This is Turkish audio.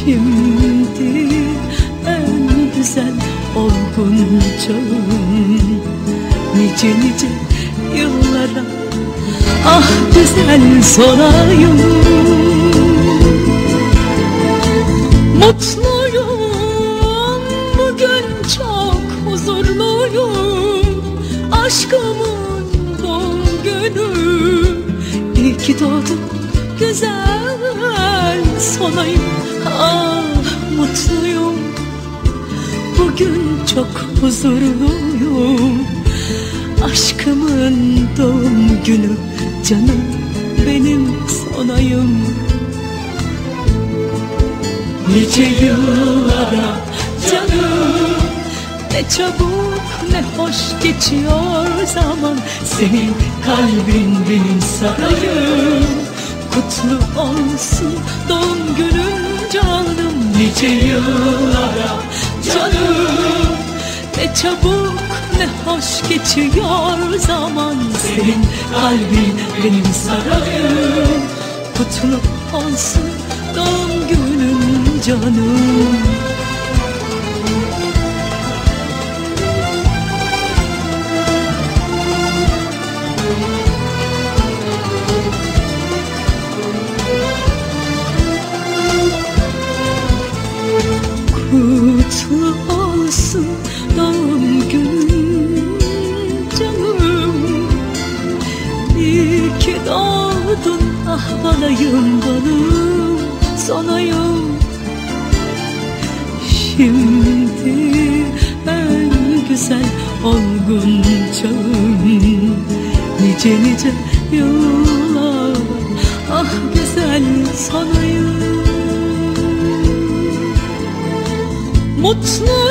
Şimdi en güzel olgun çağım, nice nice yıllara ah güzel sonayım. Mutluyum, bugün çok huzurluyum, aşkımın doğum günü. İyi ki doğdun güzel sonayım. Ah mutluyum, bugün çok huzurluyum, aşkımın doğum günü. Canım benim sonayım. Nice yıllara canım, ne çabuk ne hoş geçiyor zaman. Senin kalbin benim sarayım, kutlu olsun doğum günün canım. Nice yıllara canım, ne çabuk ne hoş geçiyor zaman. Senin kalbin benim sarayım, kutlu olsun doğum günün canım. Kutlu olsun doğum günün canım. İyi ki doğdun ah balayım balım sonayım. Şimdi en güzel olgun çağım, nice nice yıllar ah güzel sonayım. Mutlu